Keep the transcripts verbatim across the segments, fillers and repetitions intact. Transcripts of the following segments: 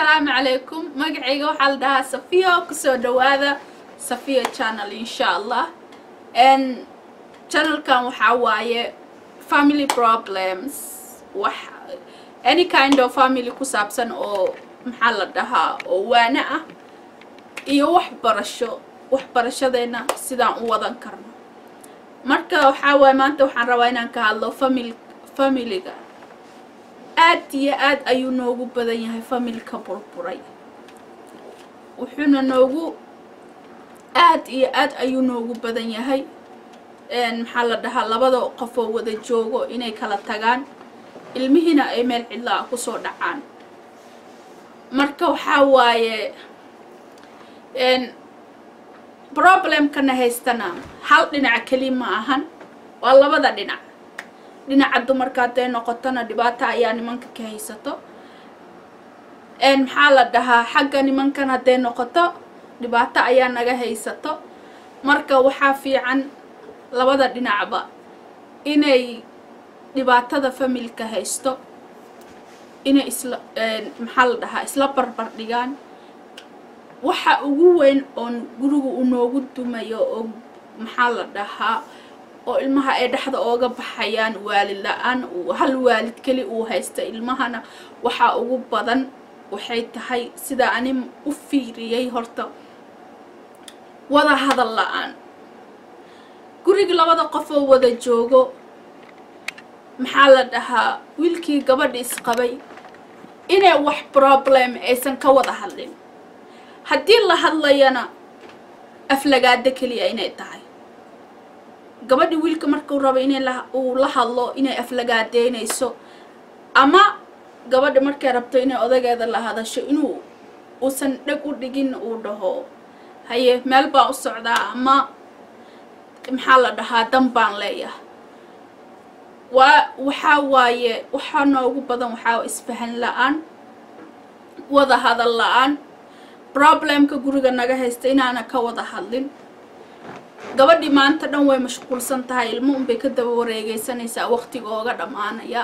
السلام عليكم مقعيقة وحالدها صفية وكسو دواذا صفية channel إن شاء الله and channel كان وحاواية family problems وح any kind of family كسابسن أو محل دها أو وانا iyo wax barasho wax barashadayna sidaan u wadan karno marka waxa way maanta waxaan rabaa inaan ka hadlo family family-ga aad iyo aad ayuu noogu badan yahay family-ka burburay wuxuuna noogu aad iyo aad ayuu noogu badan yahay een maxaa la dhahaa labada qof oo wada joogo inay kala tagaan ilmihiina ay meel cidla ku soo dhacaan marka waxa waaye een problem kana haystana hal dhinac kali ma ahan waa labada dhinac dhinaca dumarka ay noqotana dhibaato ayaa nimanka ka haysato een maxaa la dhahaa xagga nimankan haday noqoto dhibaato ayaa naga haysato marka waxa fiican labada dhinacba inay dhibaatada family-ka haysto inay isla een maxaa la dhahaa isla barbar dhigaan waxa ugu weyn oo guriga uu noogu dumayo oo maxaa la dhahaa oo ilmaha ay dhaxda ooga baxayaan waalid la'aan oo hal waalid kali uu haysta ilmahana waxa ugu badan waxay tahay sida ani u fiiriyay horta wada hadal la'aan guriga labada qof oo wada joogo maxaa la dhahaa wiilkii gabadhii isqabay inay wax problem aysan ka wada hadlin haddii la hadlayana aflagaada kaliya inay tahay gabadhi wiilka markuu rabo inay la uu la hadlo inay aflagaadeynayso ama gabadhi markay rabto inay odageeda la hadasho inuu uusan dhag u dhigin uu dhaho haye meel baa u socdaa ama maxaa la dhahaa dan baan leeyahay waa waxa waaye waxa noogu badan waxa isfahan la'aan wada hadal la'aan problemka guriga naga haysta inaana ka wada hadlin gabadhi maanta dhan way mashquulsan tahay ilmo un bay ka daba wareegaysanaysaa waqtigooga dhamaanaya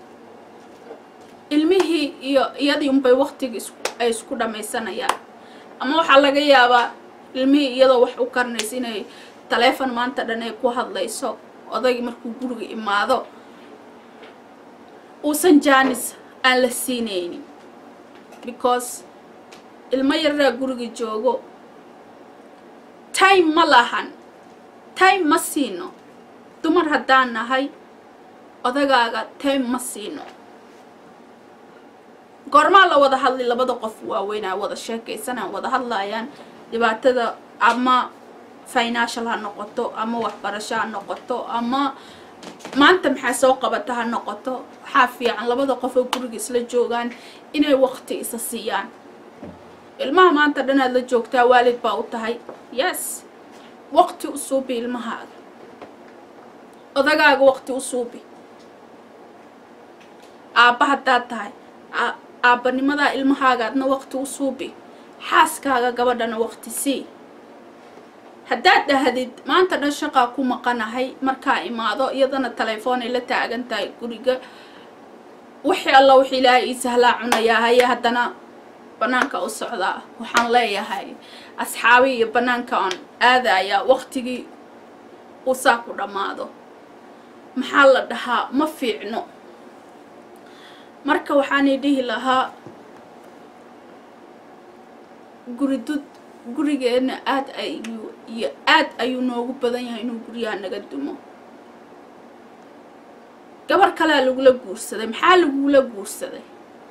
ilmihii iyo iyadii un bay waqtiga ay isku dhamaysanayaan ama waxa laga yaabaa ilmihii iyadoo wax u karnaysa inay telefoon maanta dhan ay ku hadlayso odaygi markuu guriga imaado uusan jaanis aan la siinaynin because ilma yaraa guriga joogo time ma lahan time ma siino dumar haddaan nahay odagaaga time ma siino goormaa la wada hadli labada qof waaweynaa wada sheekaysanaan wada hadlayaan dhibaatada ama financial ha noqoto ama waxbarasho ha noqoto ama maanta maxaa soo qabata ha noqoto waxaa fiican labada qof oo guriga isla joogaan inay waqti isa siiyaan ilmaha maanta dhanaad la joogtaa waalid baa u tahay yes waqti u suubi ilmahaaga odagaaga waqti u suubi aabba haddaad tahay aabbanimadaa ilmahaagaadna waqti u suubi xaaskaaga gabadhana waqti sii haddaad dhahdid maanta dhan shaqaa ku maqanahay markaa imaado iyadana telefoon ay la taagan tahay guriga wixii alla wixii ilaahay ii sahlaa cunayaa haye haddana banaanka u socdaa waxaan leeyahay asxaabi iyo banaanka aan aadaya waqtigii uu saa ku dhamaado maxaa la dhahaa ma fiicno marka waxaan dhihi lahaa guridud gurigeena aad ayuu iyo aad ayuu noogu badan yahay inuu guriyaha naga dumo gabar kale lagula guursaday maxaa lagula guursaday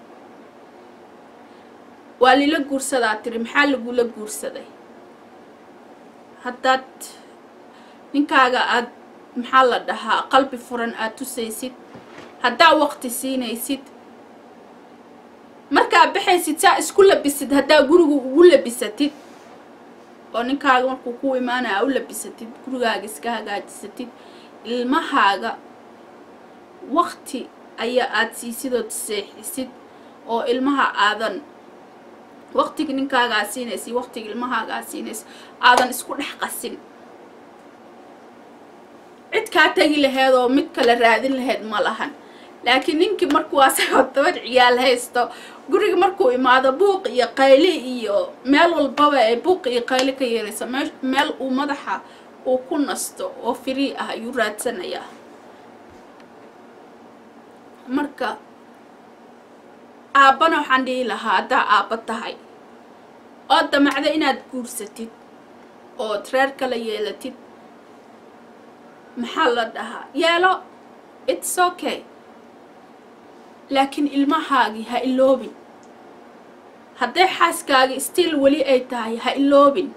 waa lila guursadaa tiri maxaa lagula guursaday haddaad ninkaaga aad maxaa la dhahaa qalbi furan aad tusaysid haddaa waqti siinaysid markaa baxaysid saa isku labisid haddaa guriga ugu labisatid oo ninkaaga markuu ku imaanaya u labisatid gurigaaga iska hagaajisatid ilmahaaga waqti ayaa aad siisidoo seexisid oo ilmaha aadan waqtiga ninkaaga siinaysi waqtiga ilmahaaga siinaysi aadan isku dhex qasin cid ka tagi lahayd oo mid kala raadin lahayd ma lahan laakiin ninkii markuu asaga toban ciyaal haysto guriga markuu imaado buuq iyo qayli iyo meel walbaba ay buuq iyo qayli ka yeeraysa meel uu madaxa uu ku nasto oo free ah ayuu raadsanayaa marka aabana waxaan dhihi lahaa haddaa aabba tahay oo damacda inaad guursatid oo reer kala yeelatid maxaa la dhahaa yeelo it's okay laakiin ilmahaagii ha iloobin hadday xaaskaagii still weli ay tahay ha iloobin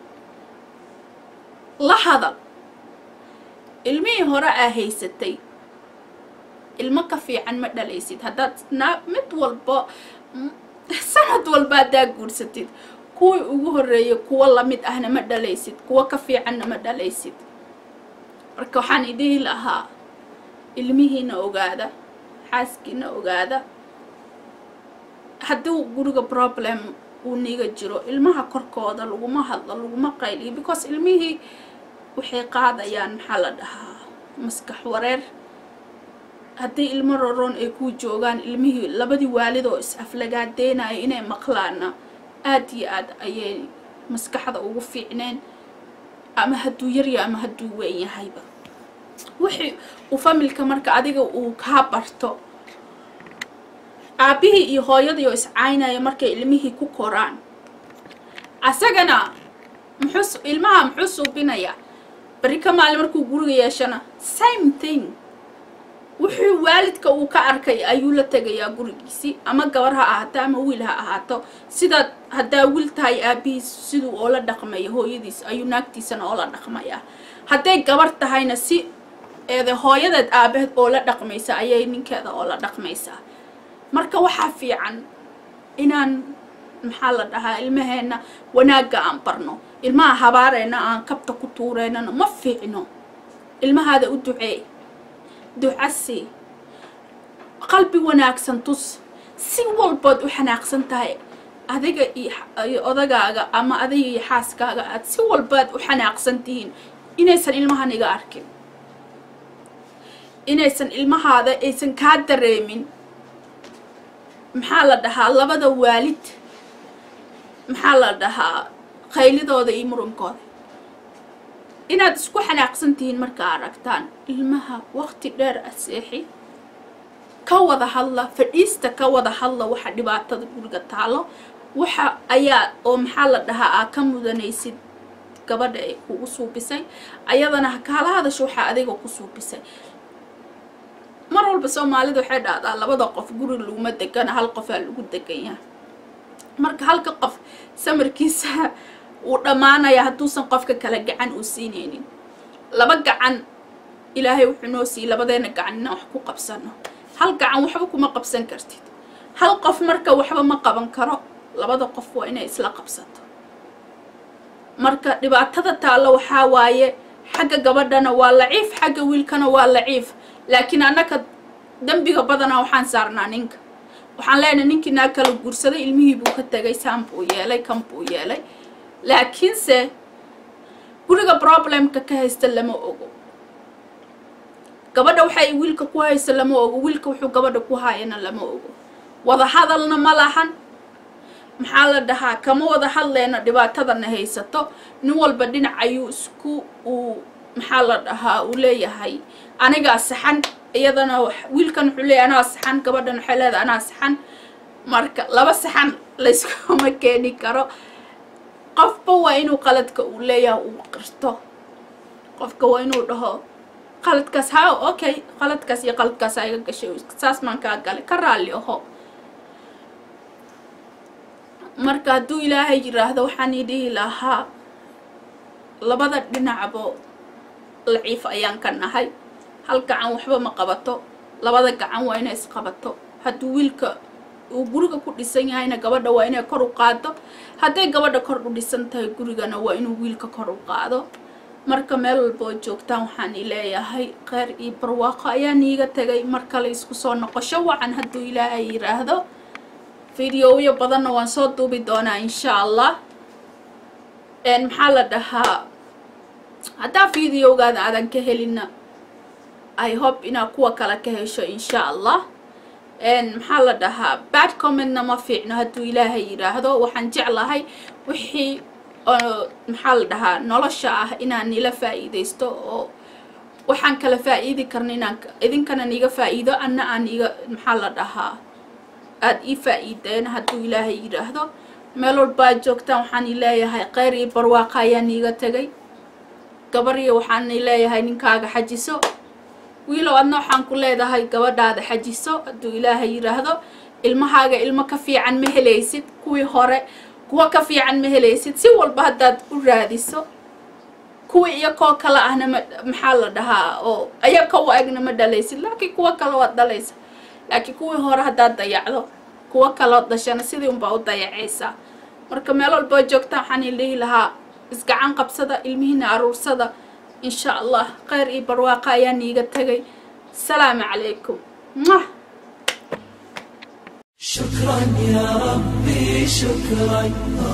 la hadal ilmihii hore aa haysatay ilmo ka fiican ma dhalaysid haddaad mid walba sanad walba haddaa guursatid kuwii ugu horreeyay kuwa lamid ahna ma dhalaysid kuwa ka fiicanna ma dhalaysid marka waxaan idhihi lahaa ilmihiina ogaada xaaskiina ogaada hadduu guriga problem uu niga jiro ilmaha korkooda laguma hadlo laguma qayliyo because ilmihii waxay qaadayaan maxaa la dhahaa maskax wareer haddii ilmo roron ay ku joogaan ilmihii labadii waalid oo is aflagaadeynaya inay maqlaana aad iyo aad ayay maskaxda ugu fiicneen ama hadduu yarya ama hadduu weyn yahayba wixii uu familka marka adiga uu ka barto aabihii iyo hooyadii oo iscaynaya markay ilmihii ku koraan asagana muxuu ilmaha muxuu suubinaya bari ka maalin markuu guriga yeeshana same thing wuxuu waalidka uu ka arkay ayuu la tagayaa gurigiisii ama gabar ha ahaato ama wiil ha ahaato sida haddaa wiil tahay aabihiis siduu oo la dhaqmayo hooyadiis ayuu naagtiisana oo la dhaqmayaa hadday gabar tahayna si eeda hooyadeed aabaheed oo la dhaqmaysa ayay ninkeeda oo la dhaqmaysaa marka waxaa fiican inaan maxaa la dhahaa ilmaheena wanaagga aan barno ilmaha habaareena aan kabta ku tuureynana ma fiicno ilmahaada u ducee ducasi qalbi wanaagsan tus si walbaad u xanaaqsan tahay adiga iyo odagaaga ama adiga iyo xaaskaaga aad si walbaad u xanaaqsan tihiin inaysan ilmahan iga arkin inaysan ilmahaada aysan kaa dareemin maxaa la dhahaa labada waalid maxaa la dhahaa qaylidooda iyo murunkooda inaad isku xanaaqsan tihiin marka aragtaan ilmaha waqti dheer aseexi ka wada hadla fadhiista ka wada hadla waxa dhibaatada guriga taalo waxa ayaa oo maxaa la dhahaa ka mudanaysid gabadha ay kugu suubisay ayadana kala hadasho waxa adiga ku suubisay mar walba Soomaalidu waxay dhahdaa labada qof guri lagu ma degan hal qof aa lagu degan marka halka qof samarkiisa uu dhamaanaya hadduusan qofka kala gacan u siineenin laba gacan ilaahay wuxuu noo siiyay labadeena gacanna wax ku qabsano hal gacan waxba kuma qabsan kartid hal qof marka waxba ma qaban karo labada qof waa inay isla qabsato marka dhibaatada taalo waxa waaye xagga gabadhana waa laciif xagga wiilkana waa laciif laakiin anaka dambiga badana waxaan saarnaa ninka waxaan leenahay ninkii naag kala guursaday ilmihii buu ka tagay saan buu yeelay kan buu yeelay laakiin se guriga problemka ka haysta lama ogo gabadha waxay wiilka ku haysta lama ogo wiilka wuxuu gabadha ku haayana lama ogo wada hadalna ma lahan maxaa la dhahaa kama wada hadleena dhibaatadana haysato nin walba dhinac ayuu isku uu maxaa la dhahaa uu leeyahay aniga saxan iyadana wiilkan wuxuu leeyahay anaa saxan gabadhan waxay leedahay anaa saxan marka laba saxan la isku ma keeni karo qofba waa inuu qaladka uu leeyahay uu qirto qofka waa inuu dhaho qaladkaas ha okay qaladkaas iyo qaladkaas ay gashay saas maan ka galay ka raali aho marka hadduu ilaahay yiraahdo waxaan idhihi lahaa labada dhinacba laciif ayaan ka nahay hal gacan waxba ma qabato labada gacan waa inay isqabato hadduu wiilka uu guriga ku dhisan yahayna gabadha waa inay kor u qaado hadday gabadha kor u dhisan tahay gurigana waa inuu wiilka kor u qaado marka meel walba oo joogtaan waxaan leeyahay qeyr iyo barwaaqo ayaan iiga tagay marka la isku soo noqosho wacan hadduu ilaahay yiraahdo fiidiyooyo badanna waan soo duubi doonaa insha allah een maxaa la dhahaa haddaa fiidiyoogaada aadan ka helina I hope inaa kuwa kale ka hesho insha allah إن محل ده bad comment ما فينا هدو إلهي يراهدو وحن جعلهاي وحي محل ده نلاشة إن نيل فائدة استو وحن كلا فائدة كرنينا إذن كان نيجا فائدة أنا أنيجا محل ده أد إي فائدة هدو إلهي يراهدو ملول باجوكتا وحن إلهي هاي قيري برواقايا نيجا تجي قبري وحن إلهي هاي نكاga حجيسو wiilo adna waxaan ku leedahay gabadhaada xajiso haduu ilaahay yiraahdo ilmahaaga ilmo ka fiican ma helaysid kuwii hore kuwa ka fiican ma helaysid si walba hadaad u raadiso kuwii iyo koo kala ahna maxaa la dhahaa oo ayaka u agna ma dhalaysid laakiin kuwa kala wad dhalaysa laakiin kuwii hore hadaad dayacdo kuwa kala dhashana sidii un baa u dayacaysa marka meel walba joogta waxaan ilaahay lahaa isgacan qabsada ilmihiina aruursada إن شاء الله خير إبرواقا يعني قتغي السلام عليكم. شكرا يا ربي شكرا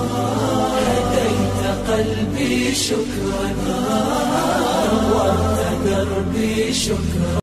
هديت قلبي شكرا نورت دربي شكرا.